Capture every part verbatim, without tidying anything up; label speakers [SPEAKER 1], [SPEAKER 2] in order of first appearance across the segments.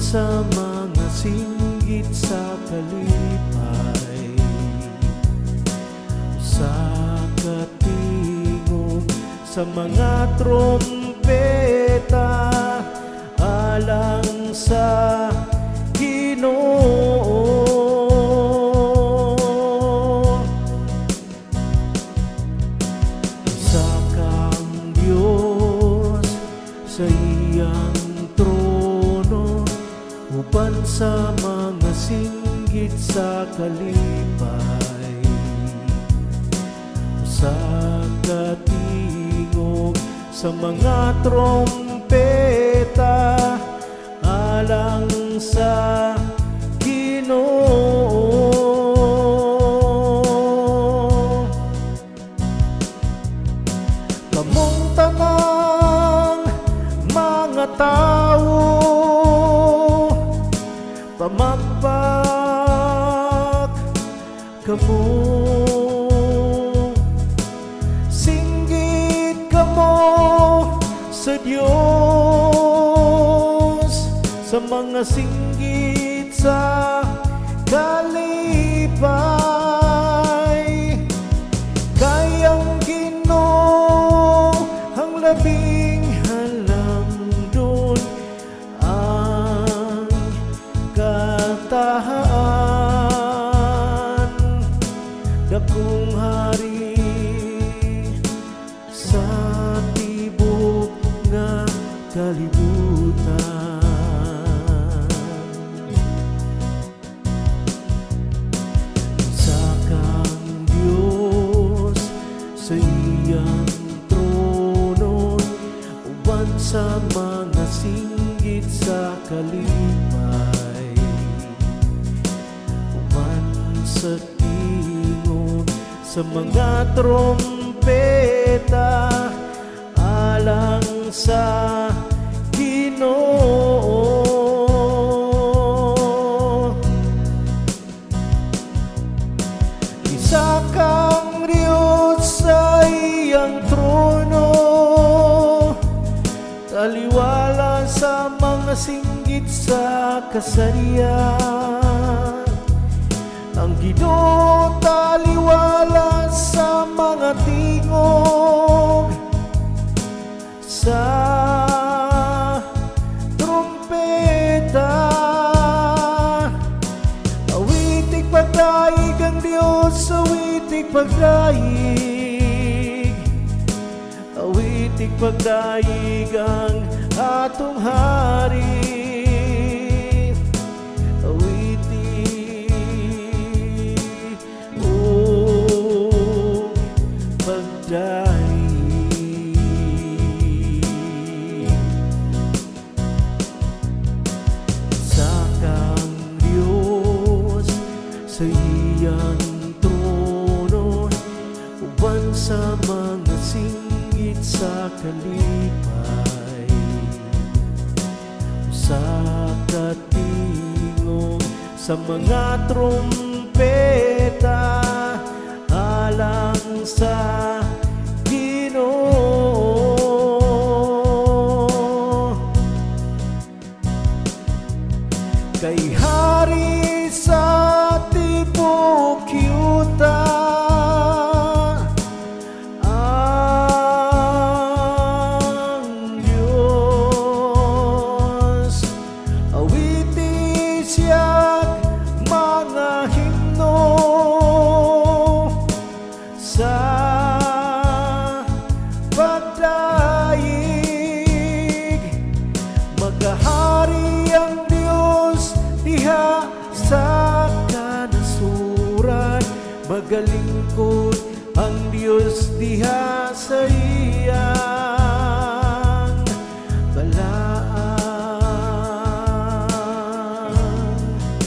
[SPEAKER 1] sa mga singgit sa kalipay, sa katingog sa mga trompeta, alang sa Ginoo. Isa kang Diyos sa iyang trono, uban sa mga singgit sa kalipay, sa katingog sa mga trompeta, alang sa Ginoo. Kamong tanang mga tao, pamagpag kamo, singgit kamo sa Diyos, sa mga singgit sa kalipay. Kayang Ginoo ang labing halangdon, ang katahaan, dakong hari sa tibok nga kalibutan. Isa kang Diyos sa iyang trono, uban sa mga singgit sa kalipay, uban sa tingog sa mga trompeta, alang sa Ginoo. Isa kang Diyos sa iyang trono, taliwala sa mga singgit sa kasarian. Ang Ginoo taliwala sa mga tingog sa trompeta. Awitig pagdaig ang Diyos, awitig pagdaig, awitig pagdaig ang atong hari. Awitig o pagdaig. Isa kang Diyos sa iyang trono, uban sa mga singgit sa kalipay, sa katingog sa mga trompeta, alang sa Ginoo. Kay hari sa tibok yuta, ang Diyos, awiti siya't mga himno sa pagdaig. Magahari ang Diyos diha sa kanasuran, magalingkod ang Diyos diha sa iyang balaang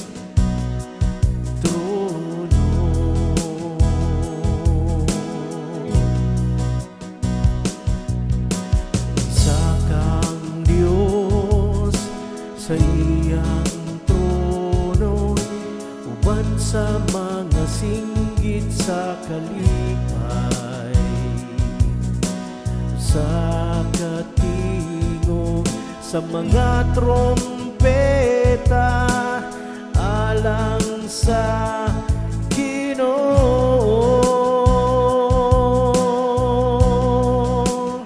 [SPEAKER 1] trono. Isa kang Diyos sa iyang trono, uban sa mga singgit sa kalipay, sa katingog sa mga trompeta, trompeta alang sa Ginoo.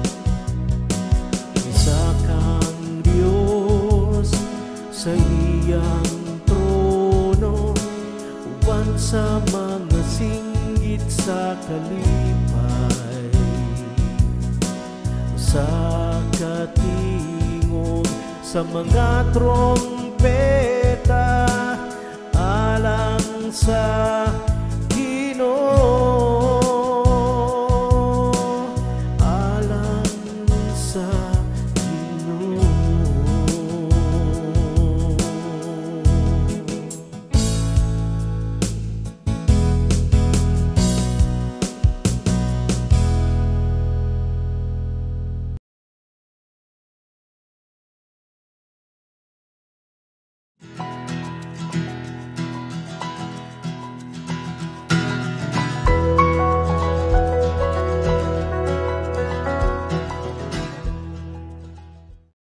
[SPEAKER 1] Isa kang Diyos sa iyang trono, uban sa mga singgit sa kalipay. Sa katingog sa mga trompeta alang sa